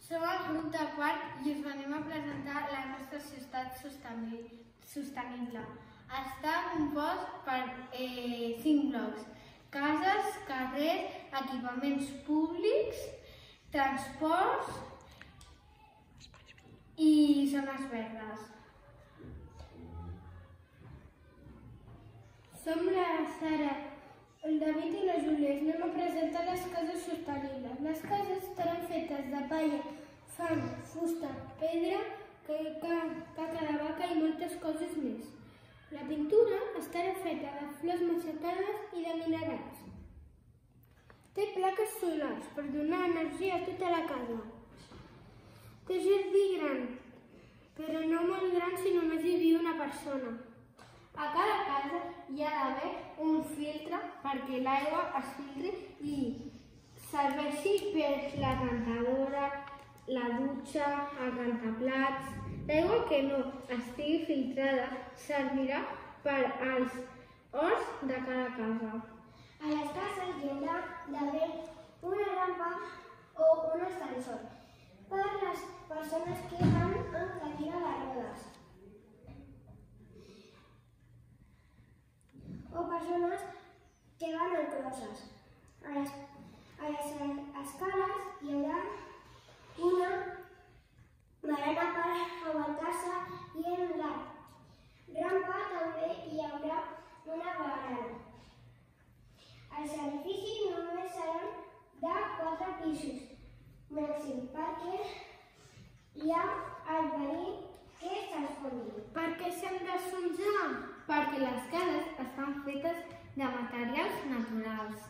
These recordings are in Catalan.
Som el grup de quart i us venim a presentar la nostra ciutat sostenible. Està compost per 5 blocs: cases, carrers, equipaments públics, transports i zones verdes. Som la Sara, el David i la Júlia. Anem a presentar les cases sostenibles. Les cases estaran fetes de palla, fang, fusta, pedra, caca de vaca i moltes coses més. La pintura estarà feta de flors macetades i de minerals. Té plaques solars per donar energia a tota la casa. Té jardí gran, però no molt gran si només hi viu una persona. A cada casa hi ha d'haver un filtre perquè l'aigua es filtri i serveixi per la rentadora, la dutxa, el rentaplats. L'aigua que no estigui filtrada servirà per als horts de cada casa. A les cases hi haurà d'haver una rampa o un ascensor per les persones que van en cadira de rodes o persones que van en crosses. A les escales hi haurà una barana per aguantar-se i en la rampa també hi haurà una barana. Els edificis només seran de 4 pisos màxim perquè hi ha el perill que s'esfondri. Per què s'han d'esfondrar? Perquè les cases estan fetes de materials naturals.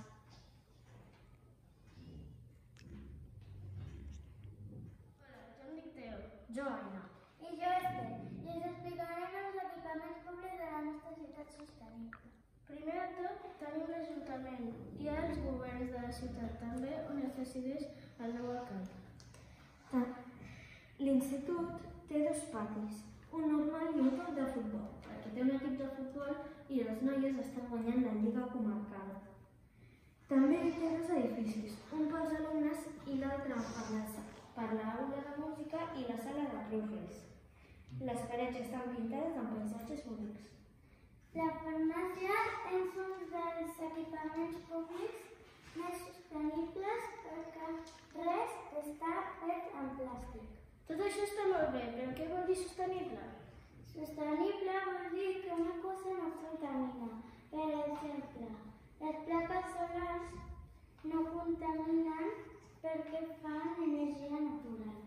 Hola, jo em dic Teo. Jo, Aina. I jo, Esther, i us explicarem els equipaments públics de la nostra ciutat sostenible. Primer de tot, tenim l'Ajuntament i els governs de la ciutat, també on es decideix el nou alcalde. L'institut té 2 patis, un normal i un camp de futbol, perquè té un equip de futbol i les noies estan guanyant la lliga comarcal. També té 2 edificis, un pels alumnes i l'altre per l'aula de música i la sala de profes. Les parets estan pintades amb paisatges bonics. La farmàcia és un dels equipaments públics més sostenibles perquè res està fet en plàstic. Tot això està molt bé, però què vol dir sostenible? Sostenible vol dir que una cosa no contamina. Per exemple, les plaques solars no contaminen perquè fan energia natural.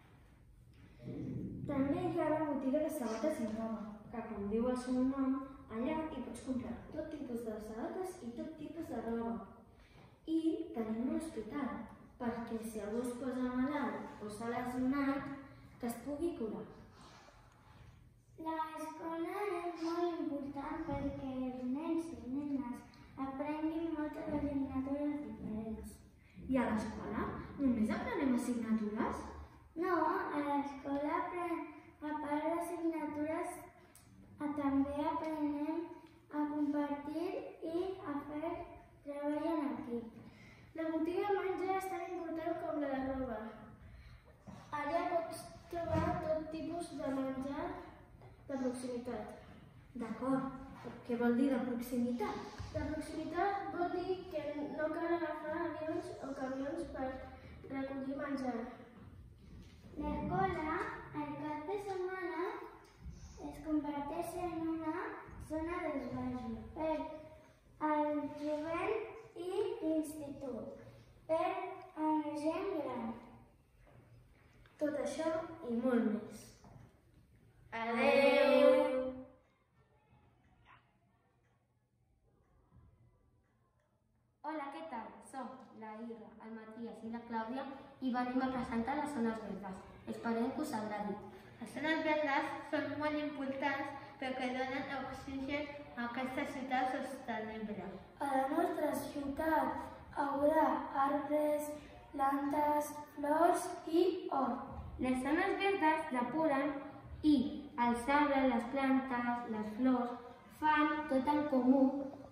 També hi ha la botiga de sabates i roba, que com diu el seu nom, allà hi pots comprar tot tipus de sabates i tot tipus de roba. I tenim un hospital, perquè si algú es posa malalt o s'ha lesionat, que es pugui curar. L'escola és molt important perquè els nens i nenes aprenguin moltes assignatures diferents. I a l'escola només aprenem assignatures? No, a l'escola, a part d'assignatures, també aprenem a compartir i a fer treball en equip. La botiga de menjar és tan important com la de roba. Allà pots trobar tot tipus de menjar de proximitat. D'acord. Què vol dir de proximitat? De proximitat vol dir que no cal agafar avions o camions per recollir menjar. L'escola, al cap de setmana, es converteix en una zona d'esbarjo per al jovent i l'institut, per a la gent gran. Tot això i molt més. Adeu! Hola, què tal? Som la Ira, el Matías i la Clàudia i venim a presentar les zones verdes. Esperem que us agradi. Les zones verdes són molt importants perquè donen oxigen a aquesta ciutat sostenible. A la nostra ciutat haurà arbres, plantes, flors i hort. Les zones verdes depuren i els arbres, les plantes, les flors fan tot en comú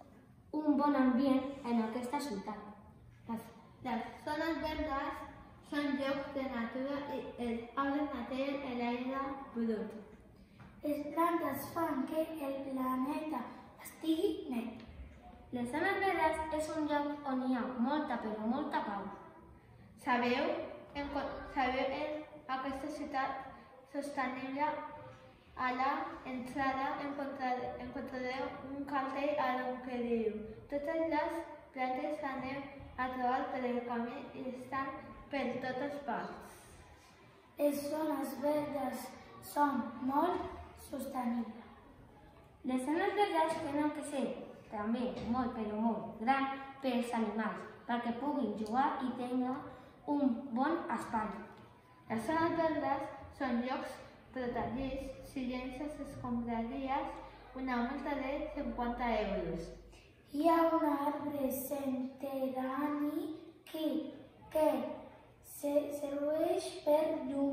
un bon ambient en aquesta ciutat. Les zones verdes Són llocs de natura i els arbres manté el aire brut. Les plantes fan que el planeta estigui net. Les zones verdes és un lloc on hi ha molta, però molta pau. Sabeu en aquesta ciutat sostenible a l'entrada encontrareu un cartell on que diu totes les plantes que aneu a trobar per el camí i estan per totes parts. Les zones verdes són molt sostenibles. Les zones verdes tenen que ser també molt, però molt gran per als animals, perquè puguin jugar i tenir un bon espai. Les zones verdes són llocs protegits. Si llences escombraries una multa de 50 euros. Hi ha un arbre centenari que serveix per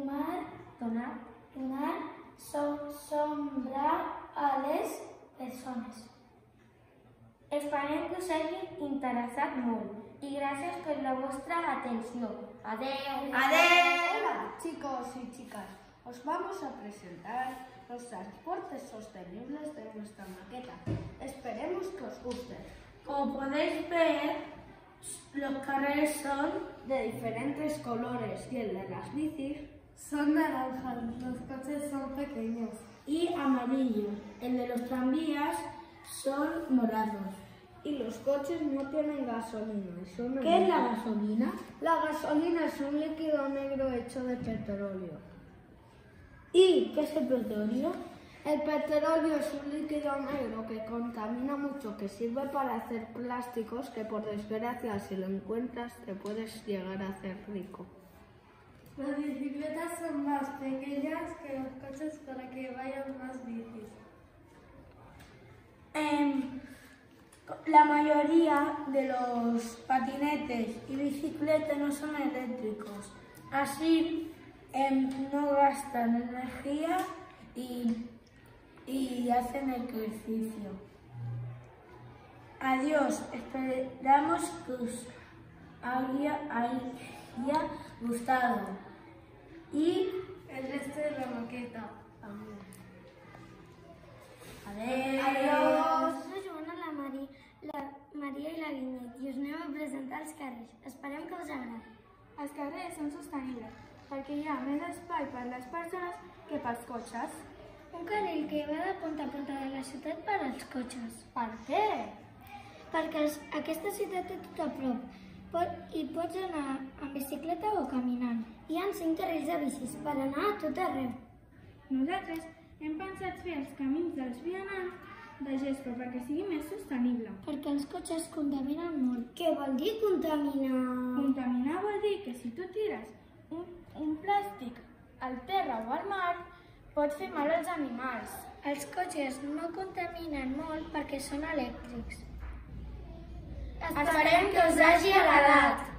donar sombra a les persones. Esperem que us hagi interessat molt i gràcies per la vostra atenció. Adeu! Hola chicos y chicas, os vamos a presentar los transportes sostenibles de nuestra maqueta. Esperemos que os guste. Como podéis ver, los carriles son de diferentes colores y el de las bicis son naranjas, los coches son pequeños, y amarillos. El de los tranvías son morados. Y los coches no tienen gasolina. ¿Qué es la gasolina? La gasolina es un líquido negro hecho de petróleo. ¿Y qué es el petróleo? El petróleo es un líquido negro que contamina mucho, que sirve para hacer plásticos, que por desgracia si lo encuentras te puedes llegar a hacer rico. Las bicicletas son más pequeñas que los coches para que vayan más bicis. La mayoría de los patinetes y bicicletas no son eléctricos, así no gastan energía y hacen ejercicio. Adiós, esperamos que os haya gustado y el resto de la maqueta. Adiós. Soy Joana, la Maria i la Guimet i us anem a presentar els carrers. Esperem que us agradi. Els carrers són sostenibles perquè hi ha més espai per a les persones que pels cotxes. Un carril que va de punta a punta de la ciutat per als cotxes. Per què? Perquè aquesta ciutat té tot a prop i pots anar en bicicleta o caminant. Hi ha 5 carrils de bicis per anar a tot arreu. Nosaltres hem pensat fer els camins dels vianants de gespa perquè sigui més sostenible. Perquè els cotxes contaminen molt. Què vol dir contaminar? Contaminar vol dir que si tu tires un plàstic al terra o al mar, pot fer mal als animals. Els cotxes no contaminen molt perquè són elèctrics. Esperem que us hagi agradat.